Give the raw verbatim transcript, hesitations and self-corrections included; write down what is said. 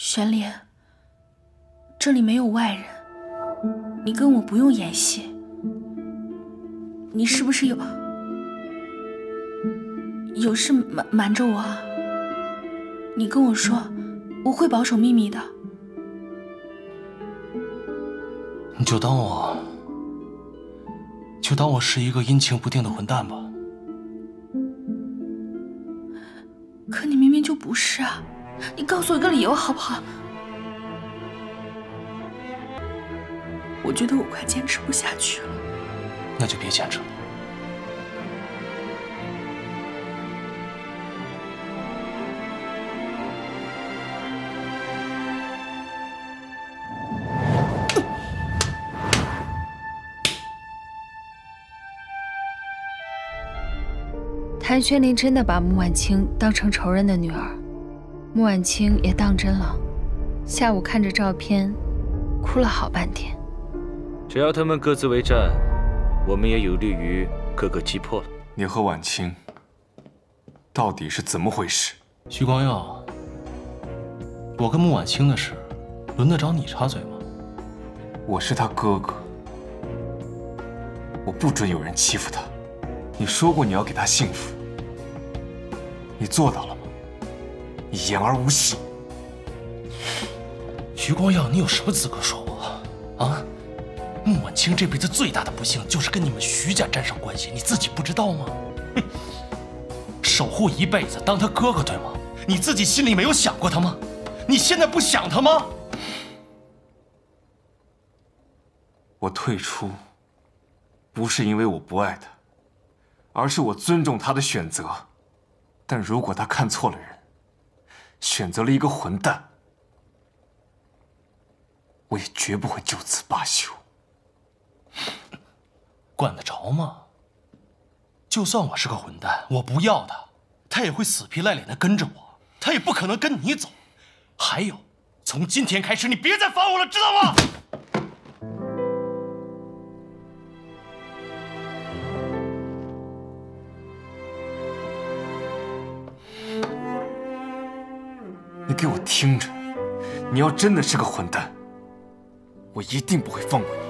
玄莲，这里没有外人，你跟我不用演戏。你是不是有有事瞒瞒着我啊？你跟我说，我会保守秘密的。 你就当我，就当我是一个阴晴不定的混蛋吧。 可你明明就不是啊！你告诉我一个理由好不好？我觉得我快坚持不下去了。 那就别坚持了。 谭玄林真的把穆婉清当成仇人的女儿，穆婉清也当真了。下午看着照片，哭了好半天。 只要他们各自为战，我们也有利于各个击破了。 你和婉清到底是怎么回事？ 徐光耀，我跟穆婉清的事，轮得着你插嘴吗？ 我是他哥哥，我不准有人欺负他。你说过你要给他幸福，你做到了吗？你言而无信。 徐光耀，你有什么资格说我？啊？穆婉清这辈子最大的不幸就是跟你们徐家沾上关系，你自己不知道吗？哼，守护一辈子，当他哥哥对吗？你自己心里没有想过他吗？你现在不想他吗？ 我退出，不是因为我不爱他，而是我尊重他的选择。但如果他看错了人，选择了一个混蛋，我也绝不会就此罢休。 管得着吗？就算我是个混蛋，我不要他，他也会死皮赖脸的跟着我，他也不可能跟你走。还有，从今天开始，你别再烦我了，知道吗？ 你给我听着，你要真的是个混蛋，我一定不会放过你。